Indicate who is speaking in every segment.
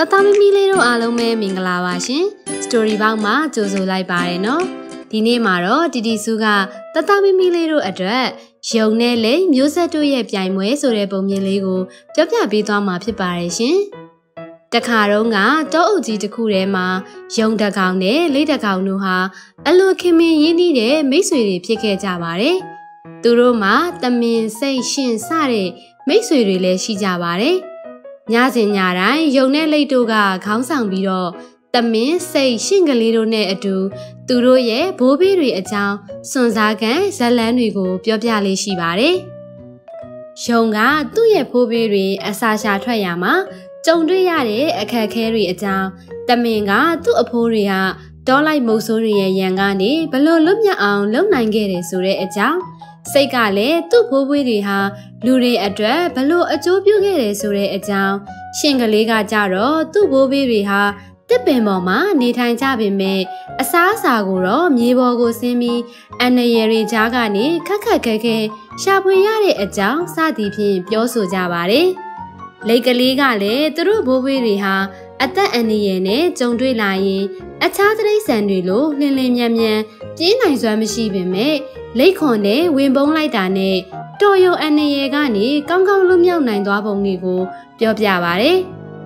Speaker 1: Tata mimi little alome mingala washin, story bang ma jozo like bareno. Dine maro, didi suga, tata mimi little address, Shonele, Musa to ye piamwe, so rebel milego, Jopia bito ma preparation. The caronga, do the kurema, young da gaune, later gaunuha, a look kimi yini de, masuri pique javare. Duroma, the min say shin sare, masuri le shi javare. Nyazin yarai, yone laitoga, counsang biro, the min say shingalito ne adu, Duro ye, bobiri a town, sonzagan, salanrigo, piopia shibare. Shonga, do ye bobiri, a sasha trayama. Don't do yare, a carry a town. The minga, do a poria, don't like mosoria yangani, below lumia on, lum nangere sure a town. Say gale, do pobiri ha, lure a dress, below a job you get a sure a town. Shingaliga jaro, do bobiri ha, the mama, need time jabbing me, a sasaguro, mibogo semi, and a yeri jagani, kakake, shabuyare a town, sadipi, pioso javare. Legally gale, the robbery ha, at the Andiene, John Dre lying, a Saturday Sandrilo, Lilian Yamia, Jane Swamishi me, Lake Honey, Wimbon like Dane, Toyo and Yegani, Gongo Lumio Nine Dwabonigo, Biopiavare.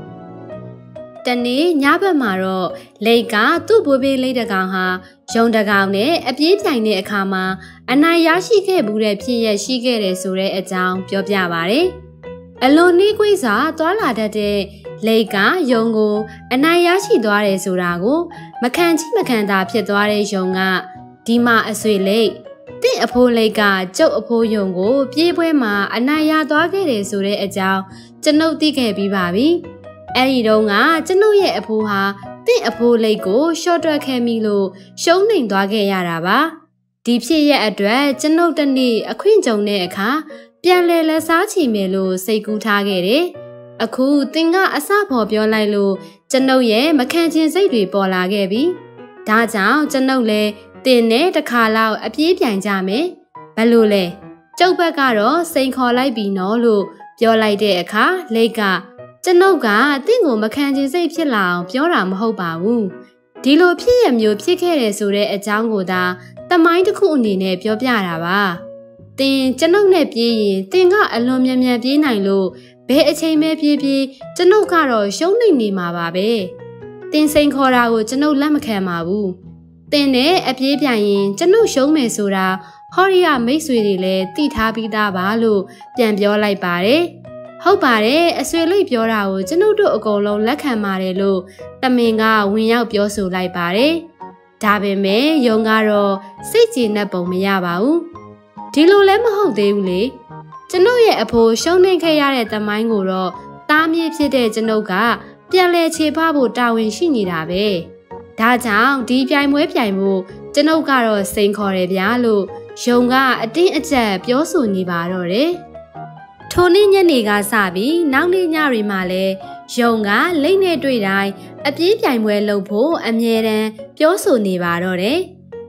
Speaker 1: Dane, Yaba Maro, Leka, two booby later gaha, John the Gaune, a beat tiny a kama, and Nayashi ke Bude Pia she get a sure a town, Biopiavare. Alone Niguiza, Dola de Leka, Yongo, and Nayashi Dore Surago, Macanti Macanda Piedore Jonga, Dima Asui Lake. Then a po Leka, Joe a po Yongo, Piebwema, and Naya Dogere Sure a jow, Jano Dike Bibabi. Eridonga, Jano ye a poha, then a po Lego, Shorter Camilo, Shoning Doge Yaraba. Deep ye address, Jano Dani, a queen Jone a car. Pianle sachi melo, say good target. A cool thinga a sapo your lilo, Jano ye, Macantian Sadri Bola Gaby. Da down, Janole, Dine, the Carlau, a pian jame. Balule. Joe Bagaro, Saint Colai Binolo, your like de a car, Lega. Janoga, Dingo, Macantian say Pilau, Pioram Hoba woo. Dilo PM you pique sure a jango da, the mind cool nine, Pio Piarava. Then Janong Nepi, Tinga alumia be lo, be a chain me pipi, Jano caro, showing ni ma babe. Then Saint Cora would Jano Lamacama woo. Then a piain, Jano show me sura, Horia makes really, Tita bida balu, then bio like bare. How bare, a swelly piora, Jano do a golo lacamare lo, the minga win out pioso like bare. Tabe me, yongaro, siti napo miabau. Tilo lem how they will. Jano ye a po showing kaya at the mangoro, Tammy Pide Janoga, Piale Chipabo Darwin Shinirabe. Da down, deep yam web yamu, Janogaro Saint Corre Bialo, Shonga a din a jab, Yosu Nibarore. Tony Yaniga Sabi, Nangli Yari Male, Shonga, Lane Dredai, a deep yam well lopo, and Yere, Yosu Nibarore.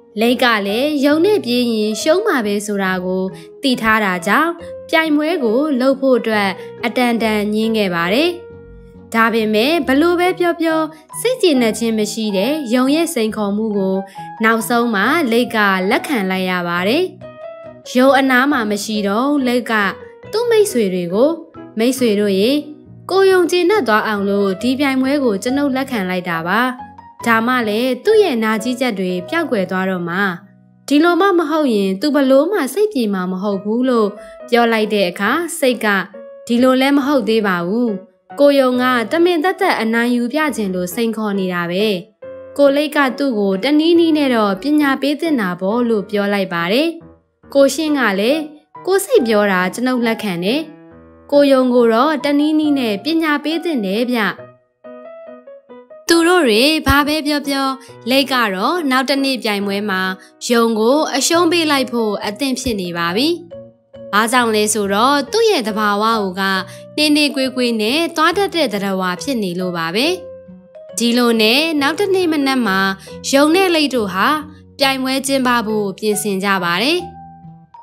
Speaker 1: Legale, Yone being show my besurago, Titara Jow, Piamuego, Lopo Dra, Attendant Yingevare. Tabe me, Balube Pio, Sitting a Chimachide, Yoye Saint Comugo, now so ma, Lega, Lacan Layavare. Show a nama machido, Lega, do make swirigo, make swiro go young dinner dog outlo, deep Yamuego, Jano Lacan Laidava. Tamale, do ye naji jadwe, Piague Doroma. Tilo mamma hoyin, Dubaloma, Sati mamma ho pulo, your like de car, Sega, Tilo lem ho de bau. Go yonga, the men that a nayu piagendo, Saint Conny Rabe. Go lega dugo, the nini nero, Pina betina bolo, your like bare. Go shingale, go say biora, Jano lacane. Go yongoro, the nini ne, Pina betinebia. Turore, Babe Bio, Legaro, now the Nibiamwema, Shongo, a shombe like po, a tempini baby. Azang lesuro, do ye the Pawauga, Nene Guine, daughter de the Wapini lo babe. Dilone, now the name and Nama, Shone lay to her, Piamwe Jimbabu, Piensin Jabare.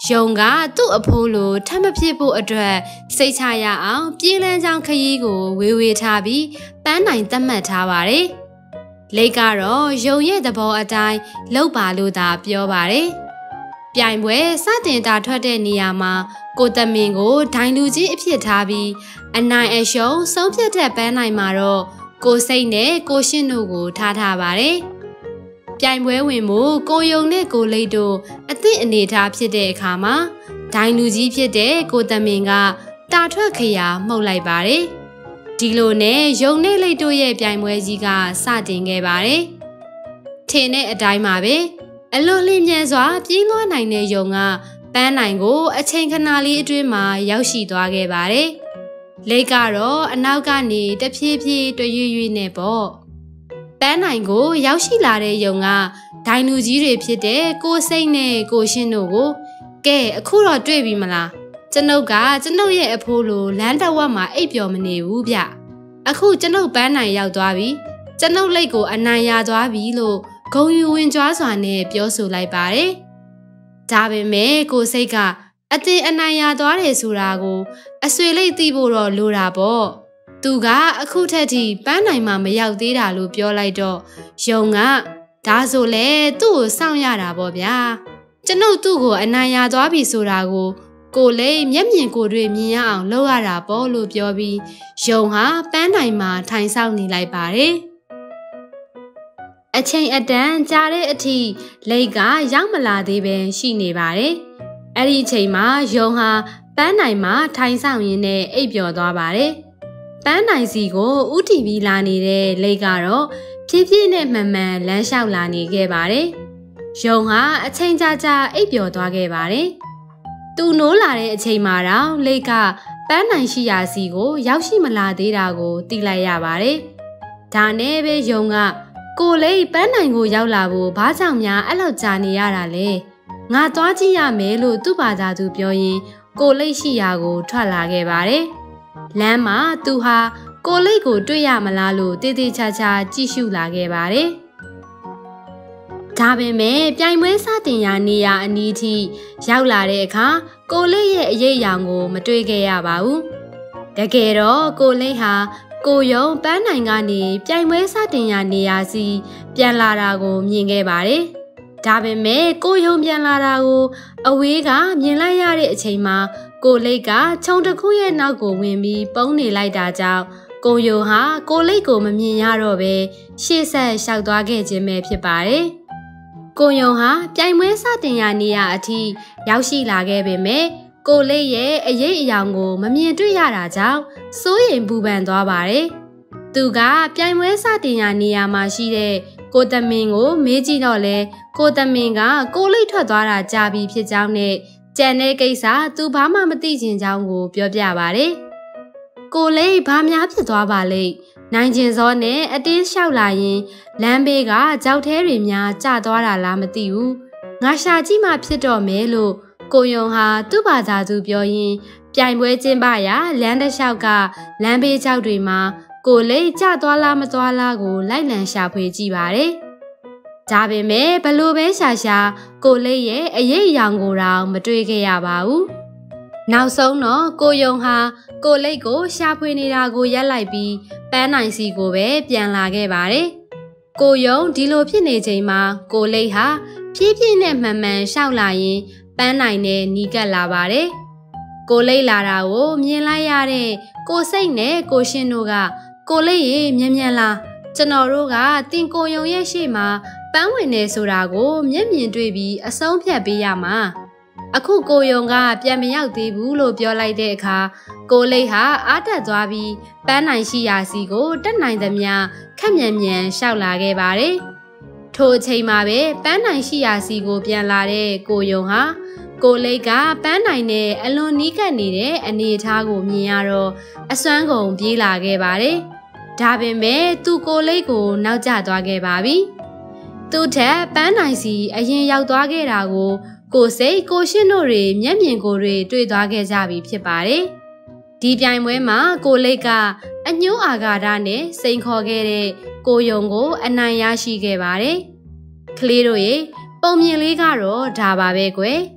Speaker 1: ယုံကသူ့အဖိုးလိုထမဖြစ်ဖို့အတွက်စိတ်ချရအောင်ပြေးလန်းချောင်းခရီးကိုဝေဝေထားပြီးပန်းနိုင်သတ်မှတ်ထားပါတယ်။လိတ်ကတော့ယုံရဲ့သဘောအတိုင်းလုပ်ပါလို့သာပြောပါတယ်။ပြိုင်ပွဲစတင်တာထွက်တဲ့နေရာမှာကိုသမင်ကိုဒိုင်လူကြီးအဖြစ်ထားပြီးအနိုင်အရှုံးဆုံးဖြတ်တဲ့ပန်းနိုင်မှာတော့ကိုစိတ်နဲ့ကိုရှင်းတို့ကိုထားပါတယ်။ပြိုင်ပွဲဝင်မှုကိုယုံနဲ့ကိုလိတ်တို့အသည့်အနေထားဖြစ်တဲ့အခါမှာဒိုင်လူကြီးဖြစ်တဲ့ကိုသမင်ကတာထွက်ခရာမှုတ်လိုက်ပါတယ်။ဒီလိုနဲ့ယုံနဲ့လိတ်တို့ရဲ့ပြိုင်ပွဲကြီးကစတင်ခဲ့ပါတယ်။ထင်တဲ့အတိုင်းပါပဲအလွန်လျင်မြန်စွာပြေးလွှားနိုင်တဲ့ယုံကပန်းနိုင်ကိုအချိန်ခဏလေးအတွင်းမှာရောက်ရှိသွားခဲ့ပါတယ်။လိတ်ကတော့အနောက်ကနေတဖြည်းဖြည်းတွရွရွနဲ့ပေါ့။ပန်းနိုင်ကိုရောက်ရှိလာတဲ့ယုံကဒိုင်လူကြီးတွေဖြစ်တဲ့ကိုစိတ်နဲ့ကိုရှင်းတို့ကိုကဲအခုတော့တွေ့ပြီမလားကျွန်ုပ်ရဲ့အဖိုးလိုလမ်းတစ်ဝက်မှာအိပ်ပျော်မနေဘူးဗျအခုကျွန်ုပ်ပန်းနိုင်ရောက်သွားပြီကျွန်ုပ်လိတ်ကိုအနိုင်ရသွားပြီလို့ဂုံယူဝင်ကြွားစွာနဲ့ပြောဆိုလိုက်ပါတယ်ဒါပေမဲ့ကိုစိတ်ကအတင်အနိုင်ရသွားတယ်ဆိုတာကိုအဆွေလိတ်သိဖို့တော့လိုတာပေါ့သူကအခုထက်ထိပန်းနိုင်မှမရောက်သေးတာလို့ပြောလိုက်တော့ယုံကဒါဆိုလေသူ့ကိုစောင့်ရတာပေါ့ဗျာကျွန်ုပ်သူ့ကိုအနိုင်ရသွားပြီဆိုတာကိုလိတ်မျက်မြင်ကိုယ်တွေ့မြင်ရအောင်လုပ်ရတာပေါ့လို့ပြောပြီးယုံဟာပန်းနိုင်မှာထိုင်ဆောင်နေလိုက်ပါတယ်အချိန်အတန်ကြာတဲ့အထိလိတ်ကရောက်မလာသေးပဲရှိနေပါတယ်အဲ့ဒီအချိန်မှာယုံဟာပန်းနိုင်မှာထိုင်ဆောင်ရင်းနဲ့အိပ်ပျော်သွားပါတယ်ပန်းနိုင်စီကိုဥတီပြီးလာနေတဲ့လိတ်ကတော့ဖြည်းဖြည်းနဲ့မှန်မှန်လမ်းလျှောက်လာနေခဲ့ပါတယ်ယုံဟာအချိန်ကြာကြာအိပ်ပျော်သွားခဲ့ပါတယ်သူနိုးလာတဲ့အချိန်မှာတော့လိတ်ကပန်းနိုင်ရှိရာစီကိုရောက်ရှိမလာသေးတာကိုသိလိုက်ရပါတယ်ဒါနဲ့ပဲယုံကကိုလိတ်ပန်းနိုင်ကိုရောက်လာဖို့ဘာကြောင့်များအဲ့လောက်ကြာနေရတာလဲငါသွားကြည့်ရမယ်လို့သူ့ဘာသာသူပြောရင်းကိုလိတ်ရှိရာကိုထွက်လာခဲ့ပါတယ်လမ်းမှာသူဟာကိုလိတ်ကိုတွေ့ရမလားလို့တေးသေးချာချာကြည့်ရှုလာခဲ့ပါတယ်ဒါပေမဲ့ပြိုင်ပွဲစတင်ရာနေရာအနီးထိရောက်လာတဲ့အခါကိုလိတ်ရဲ့အရေးအယောင်ကိုမတွေ့ခဲ့ရပါဘူးတကယ်တော့ကိုလိတ်ဟာကိုယုံပန်းနိုင်ကနေပြိုင်ပွဲစတင်ရာနေရာစီပြန်လာတာကိုမြင်ခဲ့ပါတယ်ဒါပေမဲ့ကိုယုံပြန်လာတာကိုအဝေးကမြင်လိုက်ရတဲ့အချိန်မှာကိုလိတ်ကခြုံတစ်ခုရဲ့နောက်ကိုဝင်ပြီးပုန်းနေလိုက်တာကြောင့်ကိုယုံဟာကိုလိတ်ကိုမမြင်ရတော့ပဲရှေ့ဆက်လျှောက်သွားခဲ့ခြင်းပဲဖြစ်ပါတယ်ကိုယုံဟာပြိုင်ပွဲစတင်ရာနေရာအထိရောက်ရှိလာခဲ့ပေမဲ့ကိုလိတ်ရဲ့အရေးအယောင်ကိုမမြင်တွေ့ရတာကြောင့်စိုးရိမ်ပူပန်သွားပါတယ်သူကပြိုင်ပွဲစတင်ရာနေရာမှာရှိတဲ့ကိုသမင်ကိုမေးကြည့်တော့လဲကိုသမင်ကကိုလိတ်ထွက်သွားတာကြာပြီဖြစ်ကြောင်းနဲ့ကြံတဲ့ကိစ္စသူဘာမှမသိချင်ကြောင်းကိုပြောပြပါတယ်ကိုလိတ်ဘာများဖြစ်သွားပါလိမ့်နိုင်ကျင်စောနဲ့အတင်းလျှောက်လာရင်လမ်းဘေးကကြောက်ထဲတွေများကျသွားတာလားမသိဘူးငါရှာကြည့်မှဖြစ်တော့မယ်လို့ကိုယုံဟာသူ့ဘာသာသူပြောရင်းပြိုင်ပွဲကျင်းပရာလမ်းတစ်လျှောက်ကလမ်းဘေးကြောက်တွေမှာကိုလိတ်ကျသွားလားမသွားလားကိုလိုက်လံရှာဖွေကြည့်ပါတယ်ဒါပေမဲ့ဘလို့ပဲရှာကိုလိတ်ရဲ့အရေးအယောင်ကိုတော့မတွေ့ခဲ့ရပါဘူးနောက်ဆုံးတော့ကိုယုံဟာကိုလိတ်ကိုရှာဖွေနေတာကိုရပ်လိုက်ပြီးပန်းနိုင်စီကိုပဲပြန်လာခဲ့ပါတယ်ကိုယုံဒီလိုဖြစ်နေချိန်မှာကိုလိတ်ဟာဖြည်းဖြည်းနဲ့မှန်မှန်ရှောက်လာရင်ပန်းနိုင်နဲ့နီးကပ်လာပါတယ်ကိုလိတ်လာတာကိုမြင်လိုက်ရတဲ့ကိုစိတ်နဲ့ကိုရှင်းတို့ကကိုလိတ်ရေမြန်လာကျွန်တော်တို့ကတင်ကိုယုံရဲ့ရှေ့မှာပန်းဝင်နေဆိုတာကိုမျက်မြင်တွေ့ပြီးအဆုံးဖြတ်ပေးရမှာအခုကိုယုံကပြန်မရောက်သေးဘူးလို့ပြောလိုက်တဲ့အခါကိုလိတ်ဟာအားတက်သွားပြီးပန်းနိုင်ရှိရာစီကိုတက်နိုင်သမျှခက်မြန်မြန်ရှောက်လာခဲ့ပါတယ်ထိုအချိန်မှာပဲပန်းနိုင်ရှိရာစီကိုပြန်လာတဲ့ကိုယုံဟာကိုလိတ်ကပန်းနိုင်နဲ့အလွန်နီးကပ်နေတဲ့အနေအထားကိုမြင်ရတော့အစွမ်းကုန်ပြေးလာခဲ့ပါတယ်ဒါပေမဲ့သူကိုလိတ်ကိုနောက်ကျသွားခဲ့ပါပြီသူ့ထက်ပန်းနိုင်စီအရင်ရောက်သွားခဲ့တာကိုစိတ်ကိုရှင်းတို့တွေမျက်မြင်ကိုယ်တွေတွေ့သွားခဲ့ကြပြီဖြစ်ပါတယ်ဒီပြိုင်ပွဲမှာကိုလိတ်ကအညှိုးအာဃာတနဲ့စိန်ခေါ်ခဲ့တဲ့ကိုယုံကိုအနိုင်ရရှိခဲ့ပါတယ်ကလေးတို့ရေပုံမြင်လေးကတော့ဒါပါပဲကွယ်ဒီ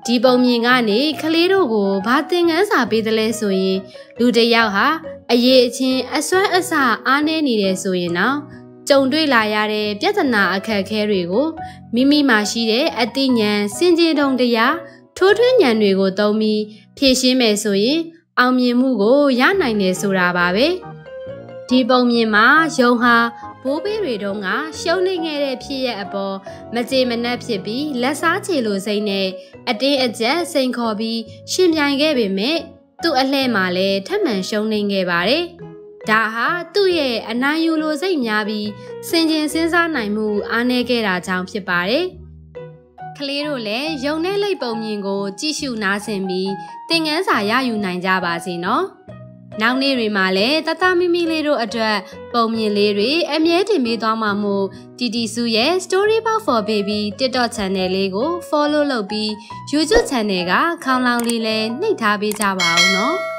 Speaker 1: ဒီပုံမြင်ကနေကလေးတို့ကိုဘာသင်ခန်းစာပေးတယ်လဲဆိုရင်လူတစ်ယောက်ဟာအရေးအချင်းအစွမ်းအစအားနည်းနေတယ်ဆိုရင်တော့ကြုံတွေ့လာရတဲ့ပြဿနာအခက်အခဲတွေကိုမိမိမှာရှိတဲ့အသိဉာဏ်စင်ကြယ်တုံတရားထိုးထွင်းဉာဏ်တွေကိုသုံးပြီးဖြည့်ရှင်းမယ်ဆိုရင်အောင်မြင်မှုကိုရနိုင်တယ်ဆိုတာပါပဲဒီပုံမြင်မှာယုံဟာဘိုးဘေးတွေတုန်းကရှုံးနေခဲ့တဲ့ဖြစ်ရပ်အပေါ်မကြေမနက်ဖြစ်ပြီးလက်စားချေလိုစိတ်နဲ့အတင်းအကျပ်စိန်ခေါ်ပြီးရှင်ပြိုင်ခဲ့ပေမဲ့သူ့အလှဲ့မှာလည်းထပ်မံရှုံးနေခဲ့ပါတယ်။ဒါဟာသူ့ရဲ့အနိုင်ယူလိုစိတ်များပြီးစင်ကြင်စဉ်းစားနိုင်မှုအားနည်းခဲ့တာကြောင့်ဖြစ်ပါတယ်။ကလေးတို့လည်းယုံတဲ့လိပ်ပုံမြင်ကိုကြည့်ရှုနားဆင်ပြီးသင်ခန်းစာရယူနိုင်ကြပါစေနော်။နောက်နေ့တွေမှာလည်းတတမီမီလေးတို့အတွက်ပုံမြင်လေးတွေအမြဲတင်ပေးသွားမှာမို့တီတီစုရဲ့ Story Box for Baby TikTok Channel လေးကို follow လုပ်ပြီး YouTube Channel ကခေါင်းလောင်းလေးလည်းနှိပ်ထားပေးကြပါဦးနော်။